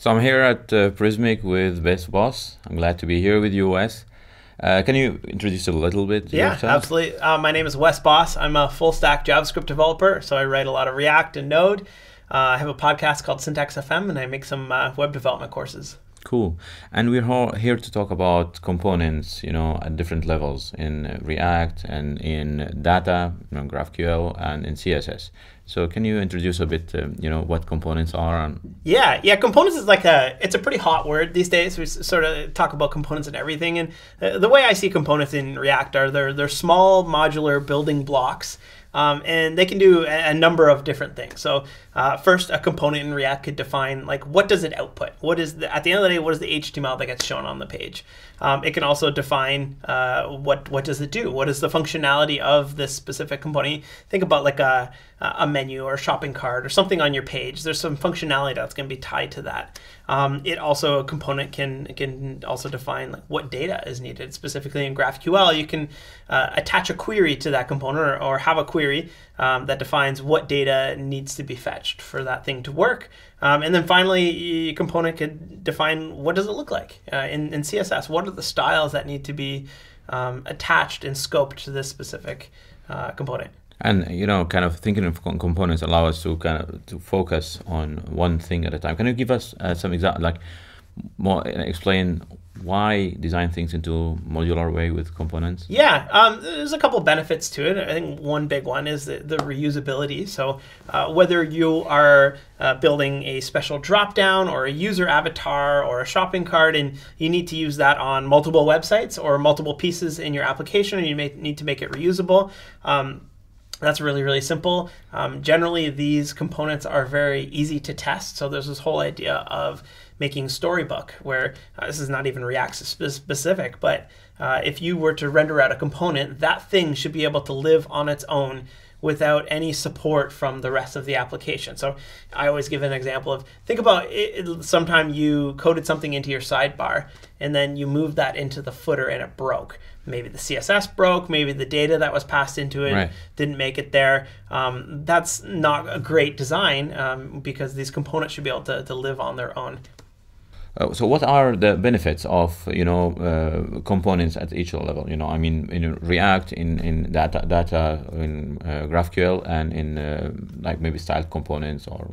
So I'm here at Prismic with Wes Bos. I'm glad to be here with you, Wes. Can you introduce a little bit yourself? Absolutely. My name is Wes Bos. I'm a full stack JavaScript developer, so I write a lot of React and Node. I have a podcast called Syntax FM, and I make some web development courses. Cool. And we're here to talk about components, at different levels in React and in data, GraphQL, and in CSS. So can you introduce a bit, what components are? Yeah. Components is it's a pretty hot word these days. We sort of talk about components and everything. And the way I see components in React are they're small modular building blocks. And they can do a number of different things. So first, a component in React could define what does it output? At the end of the day, what is the HTML that gets shown on the page? It can also define what does it do? What is the functionality of this specific component? Think about a menu or a shopping cart or something on your page. There's some functionality that's going to be tied to that. A component can also define what data is needed. Specifically in GraphQL, you can attach a query to that component or have a query that defines what data needs to be fetched for that thing to work. And then finally, a component could define what does it look like in CSS. What are the styles that need to be attached and scoped to this specific component? And kind of thinking of components allow us to to focus on one thing at a time. Can you give us some example, explain why design things into a modular way with components? Yeah, there's a couple benefits to it. I think one big one is the reusability. So whether you are building a special dropdown or a user avatar or a shopping cart, and you need to use that on multiple websites or multiple pieces in your application, and you may need to make it reusable. That's really, really simple. Generally, these components are very easy to test. So there's this whole idea of making Storybook, where this is not even React specific, but if you were to render out a component, that thing should be able to live on its own without any support from the rest of the application. So I always give an example of, think about it, sometime you coded something into your sidebar, and then you moved that into the footer and it broke. Maybe the CSS broke, maybe the data that was passed into it didn't make it there. That's not a great design because these components should be able to live on their own. So what are the benefits of components at each level? I mean, in React, in data, in GraphQL, and in maybe styled components or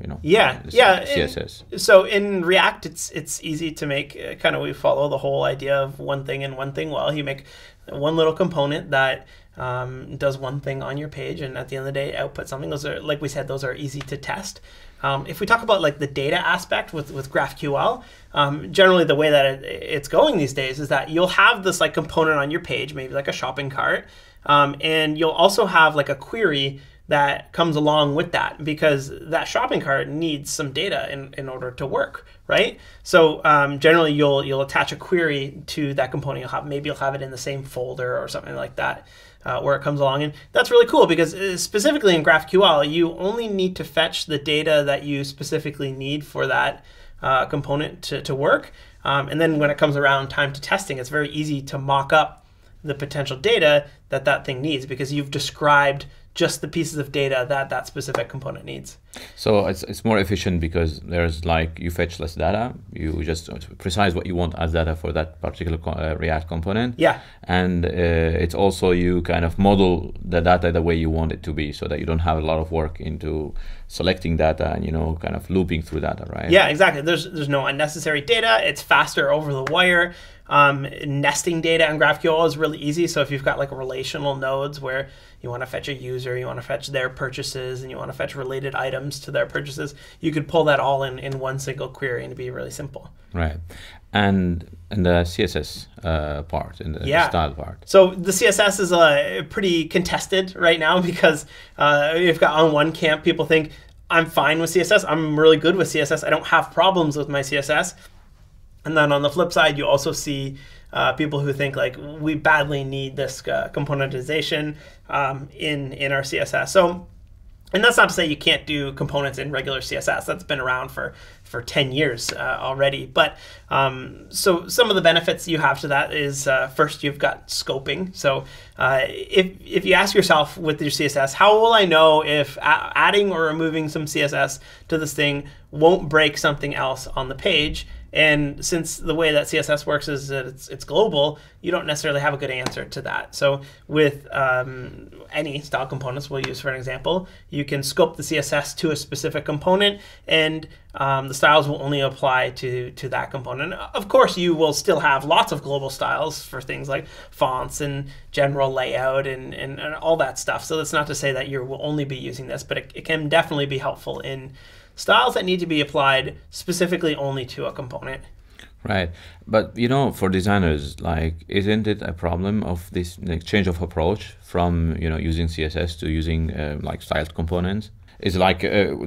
CSS. So in React, it's easy to make we follow the whole idea of one thing and one thing well. You make one little component that does one thing on your page, and at the end of the day, output something. Those are, like we said, those are easy to test. If we talk about the data aspect with GraphQL, generally the way that it's going these days is that you'll have this component on your page, maybe like a shopping cart, and you'll also have a query that comes along with that, because that shopping cart needs some data in order to work, right? So generally you'll attach a query to that component. Maybe you'll have it in the same folder or something like that. Where it comes along, and that's really cool because specifically in GraphQL, you only need to fetch the data that you specifically need for that component to work, and then when it comes around time to testing, it's very easy to mock up the potential data that thing needs because you've described just the pieces of data that specific component needs. So it's more efficient because there's you fetch less data, you just precise what you want as data for that particular React component. Yeah. And it's also you kind of model the data the way you want it to be, so that you don't have a lot of work into selecting data and kind of looping through data, right? Yeah, exactly. There's no unnecessary data. It's faster over the wire. Nesting data in GraphQL is really easy. So if you've got relational nodes where you want to fetch a user, you want to fetch their purchases, and you want to fetch related items to their purchases, you could pull that all in one single query and it'd be really simple. Right. And the CSS part, and the style part. So the CSS is pretty contested right now because you've got on one camp, people think, I'm fine with CSS. I'm really good with CSS. I don't have problems with my CSS. And then on the flip side, you also see people who think we badly need this componentization in our CSS. So And that's not to say you can't do components in regular CSS. That's been around for 10 years already. But so some of the benefits you have to that is first, you've got scoping. So if you ask yourself with your CSS, how will I know if adding or removing some CSS to this thing won't break something else on the page? And since the way that CSS works is that it's global, you don't necessarily have a good answer to that. So with any style components we'll use for an example, you can scope the CSS to a specific component, and the styles will only apply to that component. Of course, you will still have lots of global styles for things like fonts and general layout and all that stuff. So that's not to say that you will only be using this, but it can definitely be helpful in styles that need to be applied specifically only to a component. Right, but for designers, like, isn't it a problem of this change of approach from using CSS to using like styled components? Is it like do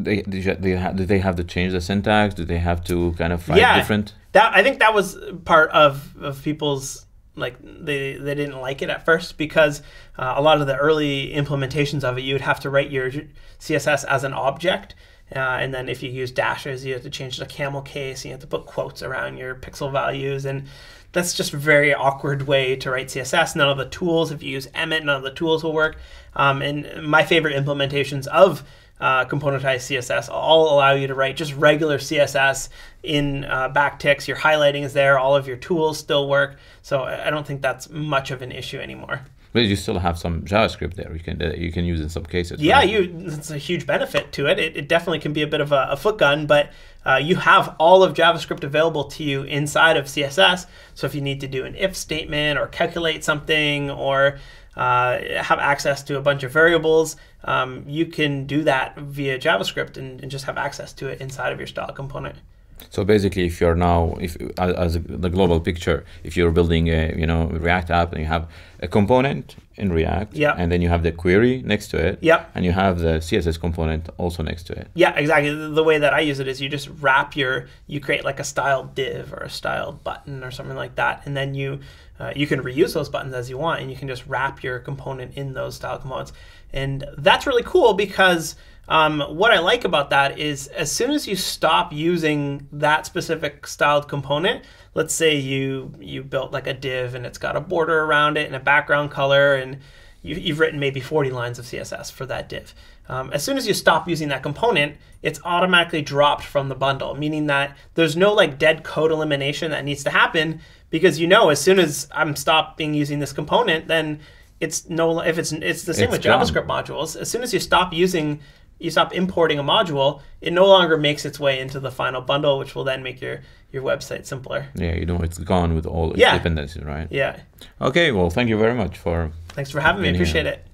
they have to change the syntax? Do they have to kind of write different? I think that was part of people's, like, they didn't like it at first, because a lot of the early implementations of it, you would have to write your CSS as an object. And then if you use dashes, you have to change the camel case, and you have to put quotes around your pixel values. And that's just a very awkward way to write CSS. None of the tools, if you use Emmet, none of the tools will work. And my favorite implementations of componentized CSS all allow you to write just regular CSS in backticks. Your highlighting is there. All of your tools still work. So I don't think that's much of an issue anymore. But you still have some JavaScript there. You can use in some cases. Yeah, right? It's a huge benefit to it. It definitely can be a bit of a foot gun, but you have all of JavaScript available to you inside of CSS. So if you need to do an if statement or calculate something or have access to a bunch of variables, you can do that via JavaScript and just have access to it inside of your style component. So basically, if you're now, the global picture, if you're building a React app and you have a component in React, and then you have the query next to it, and you have the CSS component also next to it. Yeah, exactly. The way that I use it is you just wrap you create like a styled div or a styled button or something like that, and then you can reuse those buttons as you want, and you can just wrap your component in those style components. And that's really cool, because what I like about that is as soon as you stop using that specific styled component, let's say you built like a div and it's got a border around it and a background color, and you've written maybe 40 lines of CSS for that div. As soon as you stop using that component, it's automatically dropped from the bundle, meaning that there's no like dead code elimination that needs to happen, because as soon as I'm stopping using this component, then it's the same with JavaScript modules. As soon as you stop importing a module, it no longer makes its way into the final bundle, which will then make your website simpler. Yeah, it's gone with all its dependencies, right? Yeah. Okay, well, thank you very much for Thanks for having me. Appreciate it.